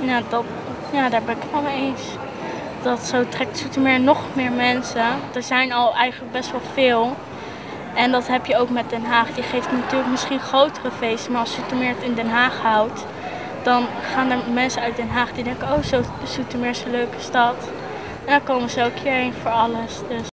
Ja, daar ben ik het wel mee eens. Dat zo trekt Zoetermeer nog meer mensen. Er zijn al eigenlijk best wel veel. En dat heb je ook met Den Haag. Die geeft natuurlijk misschien grotere feesten, maar als Zoetermeer het in Den Haag houdt, dan gaan er mensen uit Den Haag die denken, oh, Zoetermeer is een leuke stad. En dan komen ze ook hierheen voor alles. Dus.